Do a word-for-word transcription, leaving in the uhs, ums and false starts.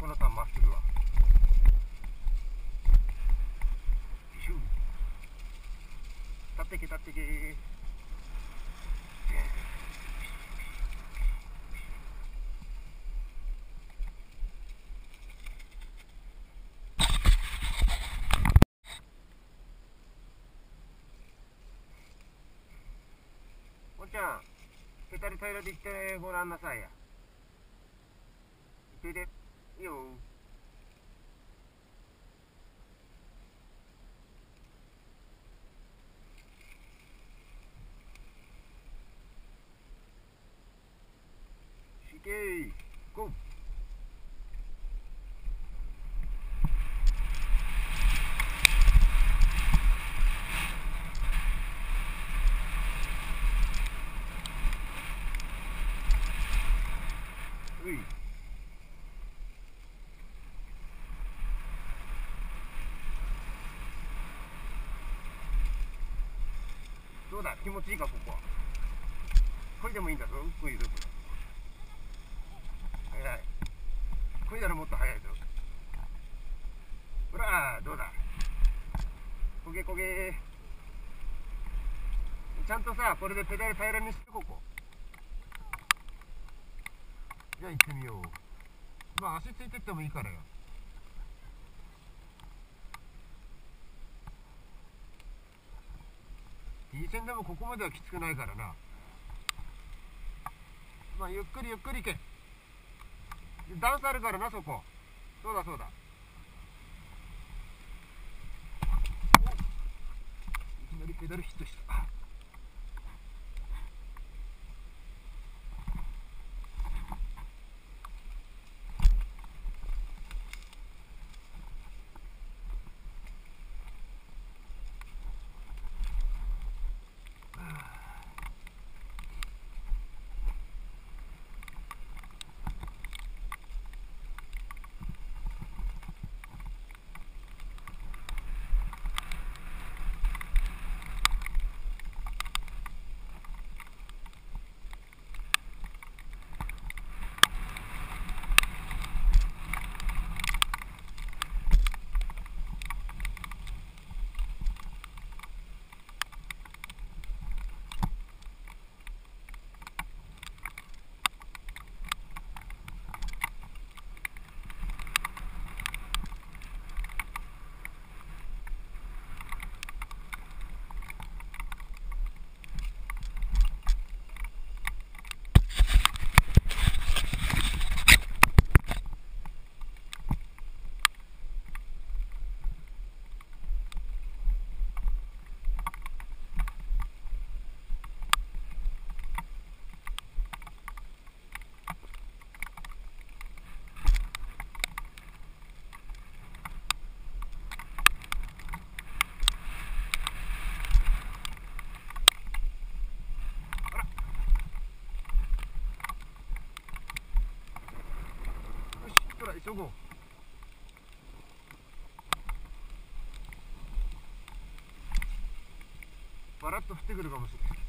このターンまっすぐは。シュー立ってけ立ってけ。おちゃん、へたり平らで行ってごらんなさいや。行ってで、いいよ。しけー、ゴー。うい。どうだ、気持ちいいか、ここは。こいでもいいんだぞ、こいで。早い。こいだらもっと早いぞ。ほら、どうだ。こげこげ。ちゃんとさ、これでペダル平らにして、ここ。じゃあ行ってみよう。まあ足ついてってもいいからよ。T 線でもここまではきつくないからな。まあゆっくりゆっくり行け。段差あるからな、そこ。そうだそうだ。いきなりペダルヒットした。急ごう。バラッと降ってくるかもしれない。